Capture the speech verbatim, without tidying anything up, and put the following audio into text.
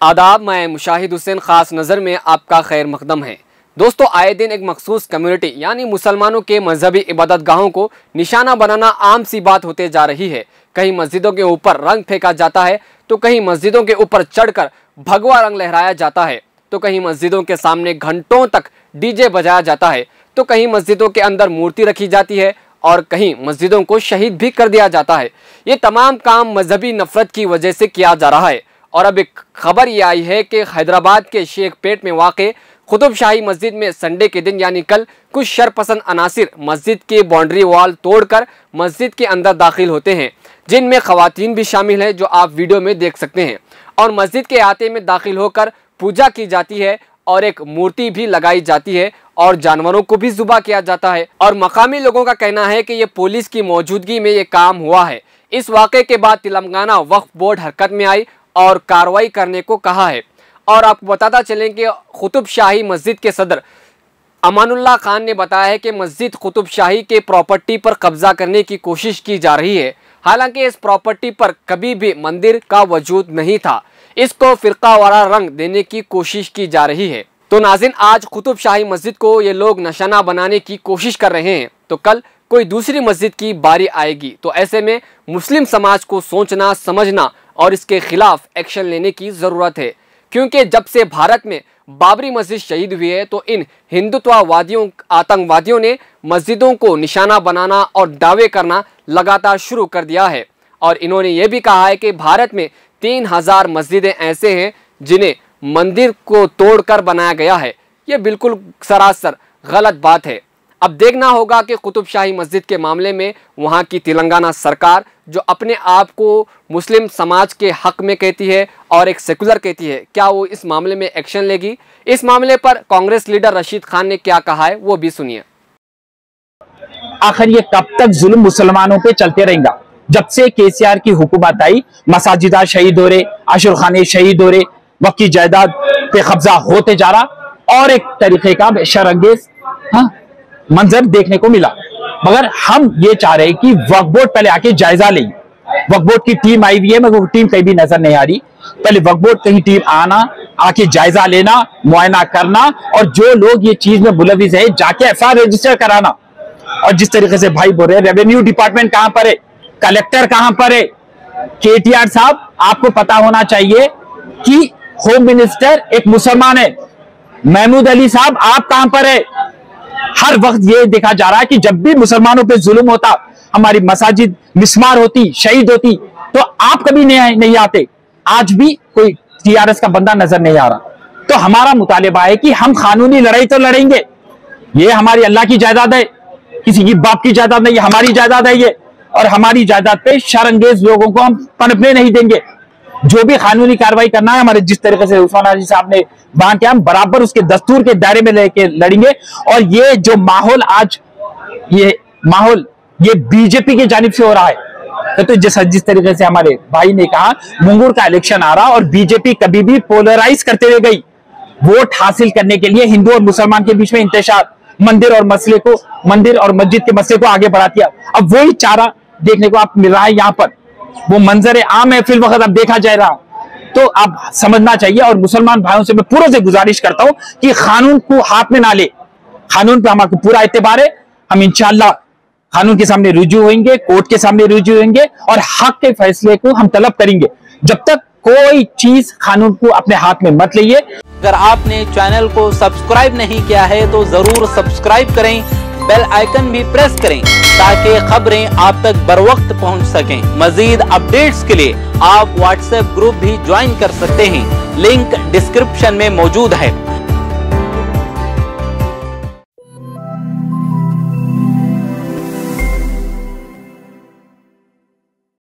आदाब, मैं मुशाहिद हुसैन खास नज़र में आपका खैर मकदम है। दोस्तों, आए दिन एक मखसूस कम्युनिटी यानी मुसलमानों के मजहबी इबादत गाहों को निशाना बनाना आम सी बात होते जा रही है। कहीं मस्जिदों के ऊपर रंग फेंका जाता है तो कहीं मस्जिदों के ऊपर चढ़कर भगवा रंग लहराया जाता है, तो कहीं मस्जिदों के सामने घंटों तक डीजे बजाया जाता है, तो कहीं मस्जिदों के अंदर मूर्ति रखी जाती है और कहीं मस्जिदों को शहीद भी कर दिया जाता है। ये तमाम काम मजहबी नफरत की वजह से किया जा रहा है। और अब एक खबर ये आई है कि हैदराबाद के शेखपेट में वाक़े कुतुब शाही मस्जिद में संडे के दिन यानी कल कुछ शरपसंद अनासिर मस्जिद के बाउंड्री वॉल तोड़कर मस्जिद के अंदर दाखिल होते हैं, जिनमें ख़वातीन भी शामिल हैं, जो आप वीडियो में देख सकते हैं। और मस्जिद के अहाते में दाखिल होकर पूजा की जाती है और एक मूर्ति भी लगाई जाती है और जानवरों को भी ज़ुबा किया जाता है। और मकामी लोगों का कहना है कि ये पुलिस की मौजूदगी में ये काम हुआ है। इस वाक़े के बाद तेलंगाना वक्फ बोर्ड हरकत में आई और कार्रवाई करने को कहा है। और आपको बताता चलें कि कुतुब शाही मस्जिद के सदर अमानुल्लाह खान ने बताया है कि मस्जिद कुतुब शाही के प्रॉपर्टी पर कब्जा करने की कोशिश की जा रही है। हालांकि इस प्रॉपर्टी पर कभी भी मंदिर का वजूद नहीं था, इसको फ़िरक़ावारा रंग देने की कोशिश की जा रही है। तो नाज़रीन, आज कुतुब शाही मस्जिद को ये लोग निशाना बनाने की कोशिश कर रहे हैं, तो कल कोई दूसरी मस्जिद की बारी आएगी। तो ऐसे में मुस्लिम समाज को सोचना, समझना और इसके खिलाफ एक्शन लेने की ज़रूरत है, क्योंकि जब से भारत में बाबरी मस्जिद शहीद हुई है तो इन हिंदुत्ववादियों, आतंकवादियों ने मस्जिदों को निशाना बनाना और दावे करना लगातार शुरू कर दिया है। और इन्होंने ये भी कहा है कि भारत में तीन हजार मस्जिदें ऐसे हैं जिन्हें मंदिर को तोड़कर बनाया गया है। ये बिल्कुल सरासर गलत बात है। अब देखना होगा कि कुतुब शाही मस्जिद के मामले में वहाँ की तेलंगाना सरकार, जो अपने आप को मुस्लिम समाज के हक में कहती है और एक सेकुलर कहती है, क्या वो इस मामले में एक्शन लेगी। इस मामले पर कांग्रेस लीडर रशीद खान ने क्या कहा है, वो भी सुनिए। आखिर ये कब तक जुल्म मुसलमानों पे चलते रहेगा? जब से केसीआर की हुकूमत आई, मसाजिदा शहीद हो रहे, आशुर खाने शहीद हो रहे, वक्त की जायदाद पे कब्जा होते जा रहा और एक तरीके का शरंगेज हाँ मंजर देखने को मिला। मगर हम ये चाह रहे हैं कि वक्फ बोर्ड पहले आके जायजा ले। वक्फ बोर्ड की टीम आई हुई है, मगर वो टीम कहीं भी नजर नहीं आ रही। पहले वक्फ बोर्ड कहीं टीम आना, आके जायजा लेना, मुआयना करना और जो लोग ये चीज में मुलविस है जाके एफ आई आर रजिस्टर कराना। और जिस तरीके से भाई बोल रहे हैं, रेवेन्यू डिपार्टमेंट कहां पर है, कलेक्टर कहां पर है? केटीआर साहब, आपको पता होना चाहिए कि होम मिनिस्टर एक मुसलमान है। महमूद अली साहब, आप कहां पर है? हर वक्त ये देखा जा रहा है कि जब भी मुसलमानों पे जुल्म होता, हमारी मसाजिद मिस्मार होती, शहीद होती, तो आप कभी नहीं, नहीं आते। आज भी कोई टीआरएस का बंदा नजर नहीं आ रहा। तो हमारा मुतालिबा है कि हम कानूनी लड़ाई तो लड़ेंगे। ये हमारी अल्लाह की जायदाद है, किसी की बाप की जायदाद नहीं, हमारी जायदाद है ये। और हमारी जायदाद पे शरंगेज लोगों को हम पनपने नहीं देंगे। जो भी कानूनी कार्रवाई करना है, हमारे जिस तरीके से उस्मान हाजी साहब ने बयान किया, हम बराबर उसके दस्तूर के दायरे में लेके लड़ेंगे। और ये जो माहौल आज ये माहौल ये बीजेपी की जानिब से हो रहा है, तो जिस जिस तरीके से हमारे भाई ने कहा, मुंगूर का इलेक्शन आ रहा और बीजेपी कभी भी पोलराइज करते रह गई। वोट हासिल करने के लिए हिंदू और मुसलमान के बीच में इंतशार, मंदिर और मसले को मंदिर और मस्जिद के मसले को आगे बढ़ा दिया। अब वही चारा देखने को आप मिल रहा है यहाँ पर। वो मंजर आम है फिल वक्त अब देखा जा रहा। तो आप समझना चाहिए। और मुसलमान भाइयों से मैं पूरे से गुजारिश करता हूं कि कानून को हाथ में ना ले। कानून पे हमारा पूरा एतबार है। हम इंशाअल्लाह कानून के सामने रुजू होंगे, कोर्ट के सामने रुजू होंगे और हक के फैसले को हम तलब करेंगे। जब तक कोई चीज कानून को अपने हाथ में मत लिए। अगर आपने चैनल को सब्सक्राइब नहीं किया है तो जरूर सब्सक्राइब करें, बेल आइकन भी प्रेस करें ताकि खबरें आप तक बर वक्त पहुंच सकें। मजीद अपडेट्स के लिए आप व्हाट्सएप ग्रुप भी ज्वाइन कर सकते हैं, लिंक डिस्क्रिप्शन में मौजूद है।